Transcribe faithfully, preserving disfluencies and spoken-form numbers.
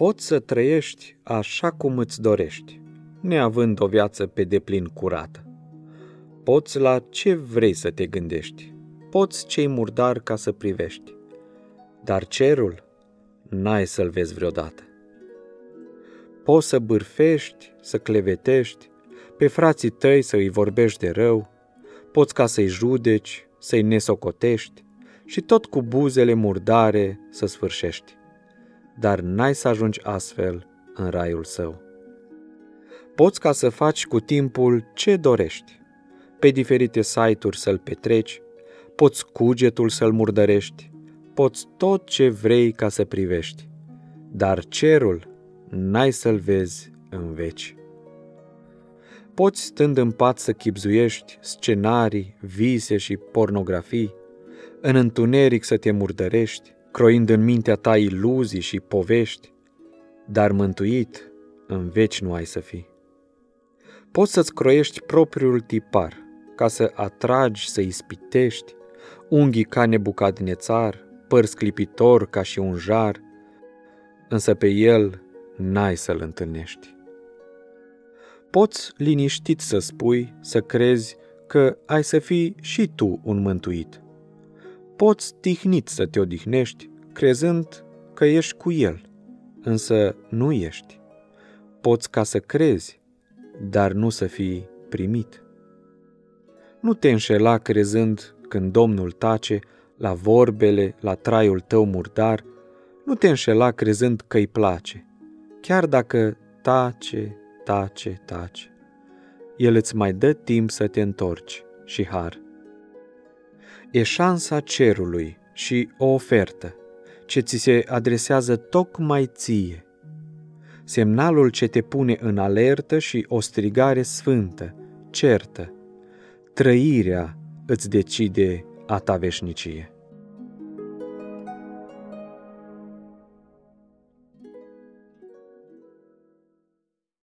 Poți să trăiești așa cum îți dorești, neavând o viață pe deplin curată. Poți la ce vrei să te gândești, poți ce-i murdar ca să privești, dar cerul n-ai să-l vezi vreodată. Poți să bârfești, să clevetești, pe frații tăi să îi vorbești de rău, poți ca să-i judeci, să-i nesocotești și tot cu buzele murdare să sfârșești, dar n-ai să ajungi astfel în raiul său. Poți ca să faci cu timpul ce dorești, pe diferite site-uri să-l petreci, poți cugetul să-l murdărești, poți tot ce vrei ca să privești, dar cerul n-ai să-l vezi în veci. Poți, stând în pat, să chibzuiești scenarii, vise și pornografii, în întuneric să te murdărești, croind în mintea ta iluzii și povești, dar mântuit în veci nu ai să fii. Poți să-ți croiești propriul tipar, ca să atragi, să ispitești, unghii ca Nebucadnețar, păr sclipitor ca și un jar, însă pe el n-ai să-l întâlnești. Poți liniștit să spui, să crezi că ai să fii și tu un mântuit. Poți tihnit să te odihnești, crezând că ești cu el, însă nu ești. Poți ca să crezi, dar nu să fii primit. Nu te înșela crezând când Domnul tace la vorbele, la traiul tău murdar, nu te înșela crezând că îi place, chiar dacă tace, tace, tace. El îți mai dă timp să te întorci și har. E șansa cerului și o ofertă ce ți se adresează tocmai ție, semnalul ce te pune în alertă și o strigare sfântă, certă. Trăirea îți decide a ta veșnicie.